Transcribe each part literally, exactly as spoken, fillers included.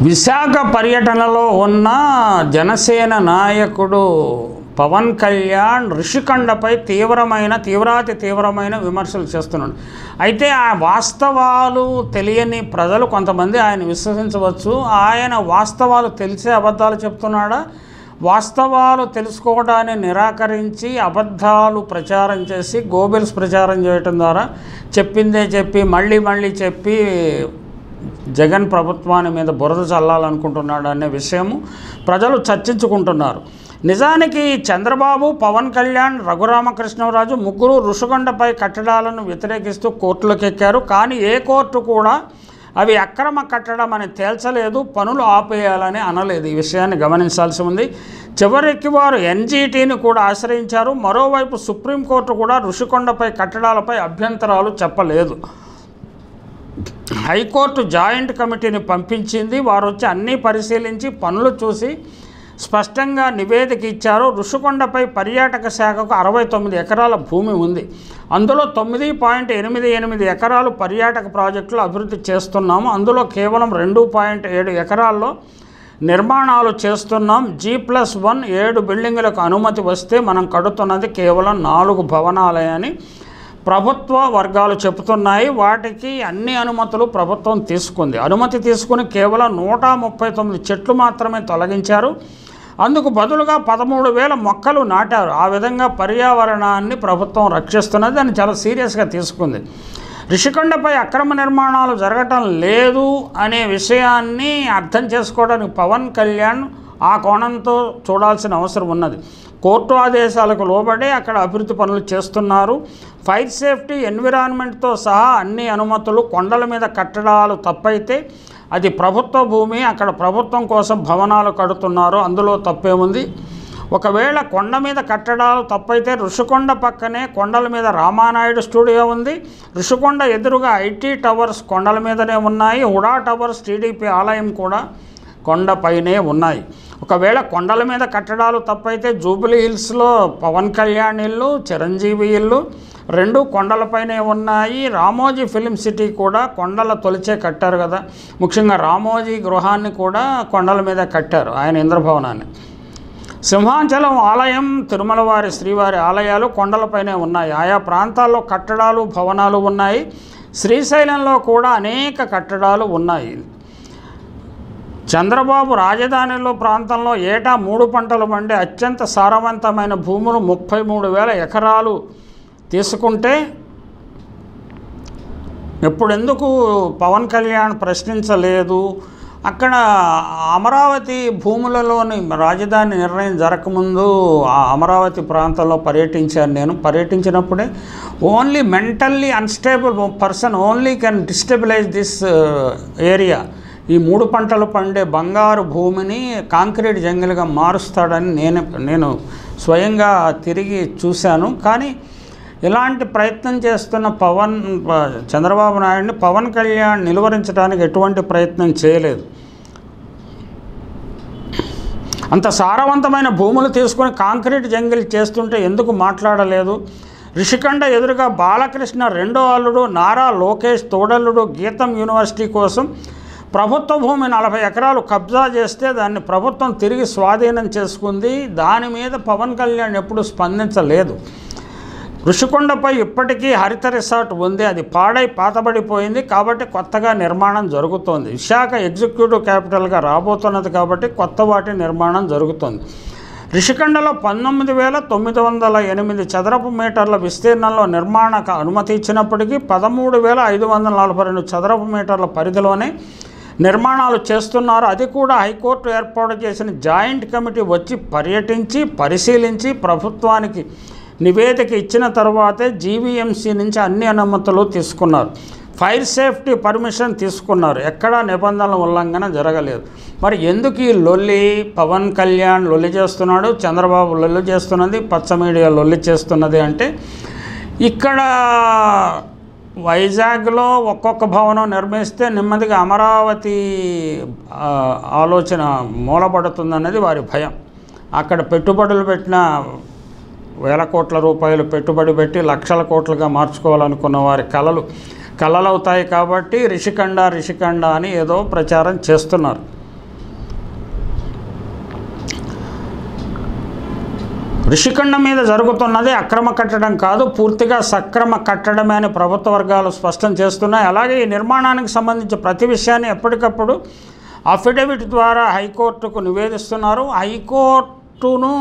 విశాఖ పర్యటనలో ఉన్న జనసేన నాయకుడు పవన్ కళ్యాణ్ ఋషికొండపై తీవ్రమైన తీవ్రాతి తీవ్రమైన విమర్శలు చేస్తున్నాడు. అయితే ఆ వాస్తవాలు తెలియని ప్రజలు కొంతమంది ఆయన విశ్వసించవచ్చు. ఆయన వాస్తవాలు తెలిసే అబద్ధాలు చెప్తున్నాడా, వాస్తవాలు తెలుసుకోవడాన్ని నిరాకరించి అబద్ధాలు ప్రచారం చేసి గోబెల్స్ ప్రచారం చేయటం ద్వారా చెప్పిందే చెప్పి మళ్ళీ మళ్ళీ చెప్పి జగన్ ప్రభుత్వాన్ని మీద బురద చల్లాలనుకుంటున్నాడు అనే విషయము ప్రజలు చర్చించుకుంటున్నారు. నిజానికి చంద్రబాబు, పవన్ కళ్యాణ్, రఘురామకృష్ణరాజు ముగ్గురు ఋషికొండపై కట్టడాలను వ్యతిరేకిస్తూ కోర్టులకు ఎక్కారు. కానీ ఏ కోర్టు కూడా అవి అక్రమ కట్టడం అని తేల్చలేదు, పనులు ఆపేయాలని అనలేదు. ఈ విషయాన్ని గమనించాల్సి ఉంది. చివరికి వారు ఎన్జీటీని కూడా ఆశ్రయించారు. మరోవైపు సుప్రీంకోర్టు కూడా ఋషికొండపై కట్టడాలపై అభ్యంతరాలు చెప్పలేదు. హైకోర్టు జాయింట్ కమిటీని పంపించింది. వారు వచ్చి అన్నీ పరిశీలించి పనులు చూసి స్పష్టంగా నివేదిక ఇచ్చారు. ఋషికొండపై పర్యాటక శాఖకు అరవై తొమ్మిది ఎకరాల భూమి ఉంది. అందులో తొమ్మిది పాయింట్ ఎనిమిది ఎనిమిది ఎకరాలు పర్యాటక ప్రాజెక్టులు అభివృద్ధి చేస్తున్నాము. అందులో కేవలం రెండు పాయింట్ ఏడు ఎకరాల్లో నిర్మాణాలు చేస్తున్నాం. జీ ప్లస్ వన్ ఏడు బిల్డింగులకు అనుమతి వస్తే మనం కడుతున్నది కేవలం నాలుగు భవనాలే అని ప్రభుత్వ వర్గాలు చెబుతున్నాయి. వాటికి అన్ని అనుమతులు ప్రభుత్వం తీసుకుంది. అనుమతి తీసుకుని కేవలం నూట ముప్పై తొమ్మిది చెట్లు మాత్రమే తొలగించారు. అందుకు బదులుగా పదమూడు వేల మొక్కలు నాటారు. ఆ విధంగా పర్యావరణాన్ని ప్రభుత్వం రక్షిస్తున్నది. దాన్ని చాలా సీరియస్గా తీసుకుంది. ఋషికొండపై అక్రమ నిర్మాణాలు జరగటం లేదు అనే విషయాన్ని అర్థం చేసుకోవడానికి పవన్ కళ్యాణ్ ఆ కోణంతో చూడాల్సిన అవసరం ఉన్నది. కోర్టు ఆదేశాలకు లోబడి అక్కడ అభివృద్ధి పనులు చేస్తున్నారు. ఫైర్ సేఫ్టీ, ఎన్విరాన్మెంట్తో సహా అన్ని అనుమతులు. కొండల మీద కట్టడాలు తప్పైతే అది ప్రభుత్వ భూమి, అక్కడ ప్రభుత్వం కోసం భవనాలు కడుతున్నారు, అందులో తప్పేముంది? ఒకవేళ కొండ మీద కట్టడాలు తప్పైతే ఋషికొండ పక్కనే కొండల మీద రామానాయుడు స్టూడియో ఉంది. ఋషికొండ ఎదురుగా ఐటీ టవర్స్ కొండల మీదనే ఉన్నాయి. హుడా టవర్స్, టీడీపీ ఆలయం కూడా కొండపైనే ఉన్నాయి. ఒకవేళ కొండల మీద కట్టడాలు తప్పైతే జూబ్లీ హిల్స్లో పవన్ కళ్యాణ్ ఇల్లు, చిరంజీవి ఇల్లు రెండు కొండలపైనే ఉన్నాయి. రామోజీ ఫిలిం సిటీ కూడా కొండల తొలిచే కట్టారు కదా. ముఖ్యంగా రామోజీ గృహాన్ని కూడా కొండల మీద కట్టారు, ఆయన ఇంద్రభవనాన్ని. సింహాచలం ఆలయం, తిరుమల వారి శ్రీవారి ఆలయాలు కొండలపైనే ఉన్నాయి. ఆయా ప్రాంతాల్లో కట్టడాలు, భవనాలు ఉన్నాయి. శ్రీశైలంలో కూడా అనేక కట్టడాలు ఉన్నాయి. చంద్రబాబు రాజధానిలో ప్రాంతంలో ఏటా మూడు పంటలు పండే అత్యంత సారవంతమైన భూములు ముప్పై మూడు వేల ఎకరాలు తీసుకుంటే ఎప్పుడెందుకు పవన్ కళ్యాణ్ ప్రశ్నించలేదు? అక్కడ అమరావతి భూములలోని రాజధాని నిర్ణయం జరగకముందు ఆ అమరావతి ప్రాంతంలో పర్యటించాను నేను. పర్యటించినప్పుడే only mentally unstable person only can destabilise this area. ఈ మూడు పంటలు పండే బంగారు భూమిని కాంక్రీట్ జంగిల్గా మారుస్తాడని నేను నేను స్వయంగా తిరిగి చూశాను. కానీ ఇలాంటి ప్రయత్నం చేస్తున్న పవన్ చంద్రబాబు నాయుడిని పవన్ కళ్యాణ్ నిలువరించడానికి ఎటువంటి ప్రయత్నం చేయలేదు. అంత సారవంతమైన భూములు తీసుకొని కాంక్రీట్ జంగిల్ చేస్తుంటే ఎందుకు మాట్లాడలేదు? ఋషికొండ ఎదురుగా బాలకృష్ణ రెండో అల్లుడు నారా లోకేష్ తోడల్లుడు గీతం యూనివర్సిటీ కోసం ప్రభుత్వ భూమి నలభై ఎకరాలు కబ్జా చేస్తే దాన్ని ప్రభుత్వం తిరిగి స్వాధీనం చేసుకుంది. దాని మీద పవన్ కళ్యాణ్ ఎప్పుడు స్పందించలేదు. ఋషికొండపై ఇప్పటికీ హరిత రిసార్ట్ ఉంది, అది పాడై పాతబడిపోయింది కాబట్టి కొత్తగా నిర్మాణం జరుగుతోంది. విశాఖ ఎగ్జిక్యూటివ్ క్యాపిటల్గా రాబోతున్నది కాబట్టి కొత్త వాటి నిర్మాణం జరుగుతోంది. ఋషికొండలో పంతొమ్మిది వేల తొమ్మిది వందల ఎనిమిది చదరపు మీటర్ల విస్తీర్ణంలో నిర్మాణకు అనుమతి ఇచ్చినప్పటికీ పదమూడు వేల ఐదు వందల నలభై రెండు చదరపు మీటర్ల పరిధిలోనే నిర్మాణాలు చేస్తున్నారు. అది కూడా హైకోర్టు ఏర్పాటు చేసిన జాయింట్ కమిటీ వచ్చి పర్యటించి పరిశీలించి ప్రభుత్వానికి నివేదిక ఇచ్చిన తర్వాతే జీవీఎంసీ నుంచి అన్ని అనుమతులు తీసుకున్నారు. ఫైర్ సేఫ్టీ పర్మిషన్ తీసుకున్నారు. ఎక్కడా నిబంధనల ఉల్లంఘన జరగలేదు. మరి ఎందుకు ఈ లొల్లి? పవన్ కళ్యాణ్ లొల్లి చేస్తున్నాడు, చంద్రబాబు లొల్లి చేస్తున్నది, పచ్చ మీడియా లొల్లి చేస్తున్నది అంటే ఇక్కడ వైజాగ్లో ఒక్కొక్క భవనం నిర్మిస్తే నెమ్మదిగా అమరావతి ఆలోచన మూలపడుతుందన్నది వారి భయం. అక్కడ పెట్టుబడులు పెట్టిన వేల కోట్ల రూపాయలు పెట్టుబడి పెట్టి లక్షల కోట్లుగా మార్చుకోవాలనుకున్న వారి కలలు కలలవుతాయి కాబట్టి రిషికొండ రిషికొండ అని ఏదో ప్రచారం చేస్తున్నారు. ఋషికొండ మీద జరుగుతున్నది అక్రమ కట్టడం కాదు, పూర్తిగా సక్రమ కట్టడమే అని ప్రభుత్వ వర్గాలు స్పష్టం చేస్తున్నాయి. అలాగే ఈ నిర్మాణానికి సంబంధించి ప్రతి విషయాన్ని ఎప్పటికప్పుడు అఫిడవిట్ ద్వారా హైకోర్టుకు నివేదిస్తున్నారు. హైకోర్టును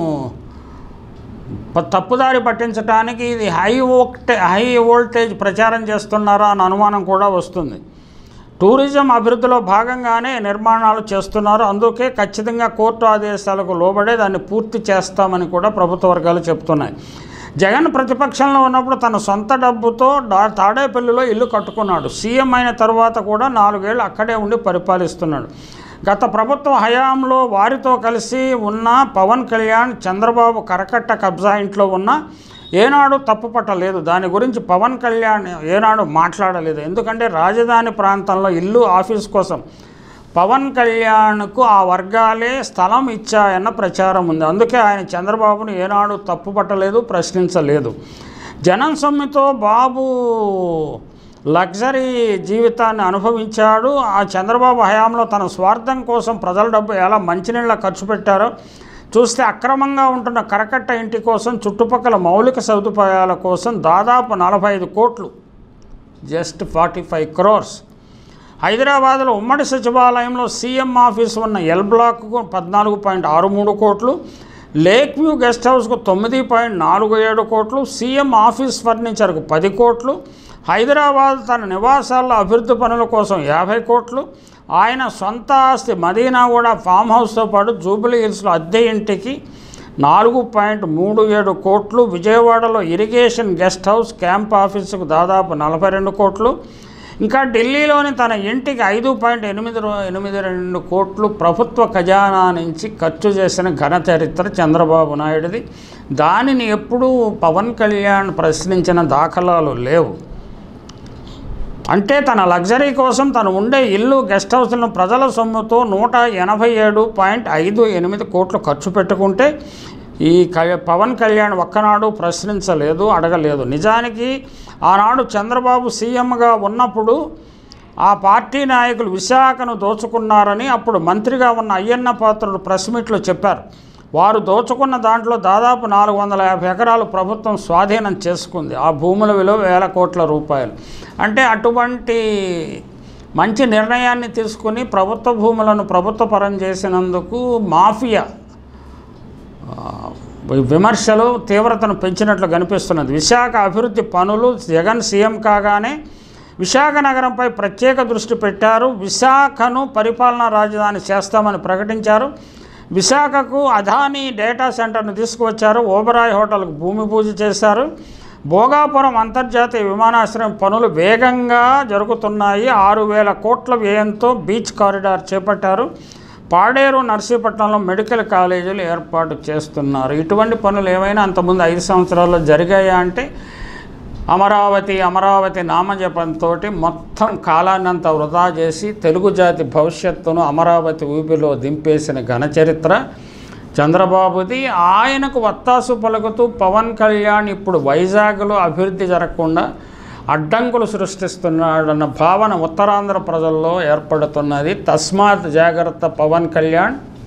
తప్పుదారి పట్టించడానికి ఇది హై వోల్టే హై వోల్టేజ్ ప్రచారం చేస్తున్నారా అన్న అనుమానం కూడా వస్తుంది. టూరిజం అభివృద్ధిలో భాగంగానే నిర్మాణాలు చేస్తున్నారు, అందుకే ఖచ్చితంగా కోర్టు ఆదేశాలకు లోబడే దాన్ని పూర్తి చేస్తామని కూడా ప్రభుత్వ వర్గాలు చెప్తున్నాయి. జగన్ ప్రతిపక్షంలో ఉన్నప్పుడు తన సొంత డబ్బుతో తాడేపల్లిలో ఇల్లు కట్టుకున్నాడు. సీఎం అయిన తర్వాత కూడా నాలుగేళ్లు అక్కడే ఉండి పరిపాలిస్తున్నాడు. గత ప్రభుత్వ హయాంలో వారితో కలిసి ఉన్న పవన్ కళ్యాణ్, చంద్రబాబు కరకట్ట కబ్జా ఇంట్లో ఉన్న ఏనాడు తప్పు పట్టలేదు. దాని గురించి పవన్ కళ్యాణ్ ఏనాడు మాట్లాడలేదు. ఎందుకంటే రాజధాని ప్రాంతంలో ఇల్లు, ఆఫీస్ కోసం పవన్ కళ్యాణ్కు ఆ వర్గాలే స్థలం ఇచ్చాయన్న ప్రచారం ఉంది. అందుకే ఆయన చంద్రబాబును ఏనాడు తప్పు పట్టలేదు, ప్రశ్నించలేదు. జనం సొమ్ముతో బాబు లగ్జరీ జీవితాన్ని అనుభవించాడు. ఆ చంద్రబాబు హయాంలో తన స్వార్థం కోసం ప్రజల డబ్బు ఎలా మంచినీళ్ళ ఖర్చు పెట్టారో చూస్తే అక్రమంగా ఉంటున్న కరకట్ట ఇంటి కోసం, చుట్టుపక్కల మౌలిక సదుపాయాల కోసం దాదాపు నలభై ఐదు కోట్లు జస్ట్ ఫార్టీ ఫైవ్ క్రోర్స్ హైదరాబాద్లో ఉమ్మడి సచివాలయంలో సీఎం ఆఫీస్ ఉన్న ఎల్ బ్లాక్కు పద్నాలుగు పాయింట్ ఆరు మూడు కోట్లు, లేక్ వ్యూ గెస్ట్ హౌస్కు తొమ్మిది పాయింట్ నాలుగు ఏడు కోట్లు, సీఎం ఆఫీస్ ఫర్నిచర్కు పది కోట్లు, హైదరాబాద్ తన నివాసాల అభివృద్ధి పనుల కోసం యాభై కోట్లు, ఆయన సొంత ఆస్తి మదీనాగూడ ఫామ్ హౌస్తో పాటు జూబిలీ హిల్స్లో అద్దె ఇంటికి నాలుగు పాయింట్ మూడు ఏడు కోట్లు, విజయవాడలో ఇరిగేషన్ గెస్ట్ హౌస్ క్యాంప్ ఆఫీసుకు దాదాపు నలభై రెండు కోట్లు, ఇంకా ఢిల్లీలోని తన ఇంటికి ఐదు పాయింట్ ఎనిమిది ఎనిమిది రెండు కోట్లు ప్రభుత్వ ఖజానా నుంచి ఖర్చు చేసిన ఘన చరిత్ర చంద్రబాబు నాయుడిది. దానిని ఎప్పుడూ పవన్ కళ్యాణ్ ప్రశ్నించిన దాఖలాలు లేవు. అంటే తన లగ్జరీ కోసం తను ఉండే ఇల్లు, గెస్ట్ హౌస్లను ప్రజల సొమ్ముతో నూట ఎనభై ఏడు పాయింట్ ఐదు ఎనిమిది కోట్లు ఖర్చు పెట్టుకుంటే ఈ పవన్ కళ్యాణ్ ఒక్కనాడు ప్రశ్నించలేదు, అడగలేదు. నిజానికి ఆనాడు చంద్రబాబు సీఎంగా ఉన్నప్పుడు ఆ పార్టీ నాయకులు విశాఖను దోచుకున్నారని అప్పుడు మంత్రిగా ఉన్న అయ్యన్న పాత్రుడు ప్రెస్ మీట్లో చెప్పారు. వారు దోచుకున్న దాంట్లో దాదాపు నాలుగు వందల యాభై ఎకరాలు ప్రభుత్వం స్వాధీనం చేసుకుంది. ఆ భూముల విలువ వేల కోట్ల రూపాయలు. అంటే అటువంటి మంచి నిర్ణయాన్ని తీసుకుని ప్రభుత్వ భూములను ప్రభుత్వ పరం చేసినందుకు మాఫియా విమర్శలు తీవ్రతను పెంచినట్లు కనిపిస్తున్నది. విశాఖ అభివృద్ధి పనులు జగన్ సీఎం కాగానే విశాఖ నగరంపై ప్రత్యేక దృష్టి పెట్టారు. విశాఖను పరిపాలనా రాజధాని చేస్తామని ప్రకటించారు. విశాఖకు అదానీ డేటా సెంటర్ను తీసుకువచ్చారు. ఓబరాయ్ హోటల్కు భూమి పూజ చేశారు. భోగాపురం అంతర్జాతీయ విమానాశ్రయం పనులు వేగంగా జరుగుతున్నాయి. ఆరు వేల కోట్ల వ్యయంతో బీచ్ కారిడార్ చేపట్టారు. పాడేరు, నర్సీపట్నంలో మెడికల్ కాలేజీలు ఏర్పాటు చేస్తున్నారు. ఇటువంటి పనులు ఏమైనా అంతకుముందు ఐదు సంవత్సరాల్లో జరిగాయా అంటే అమరావతి అమరావతి నామజపంతో మొత్తం కాలాన్నంత వృధా చేసి తెలుగు జాతి భవిష్యత్తును అమరావతి ఊపిలో దింపేసిన ఘనచరిత్ర చంద్రబాబుది. ఆయనకు వత్తాసు పలుకుతూ పవన్ కళ్యాణ్ ఇప్పుడు వైజాగ్లో అభివృద్ధి జరగకుండా అడ్డంకులు సృష్టిస్తున్నాడన్న భావన ఉత్తరాంధ్ర ప్రజల్లో ఏర్పడుతున్నది. తస్మాత్ జాగ్రత్త పవన్ కళ్యాణ్.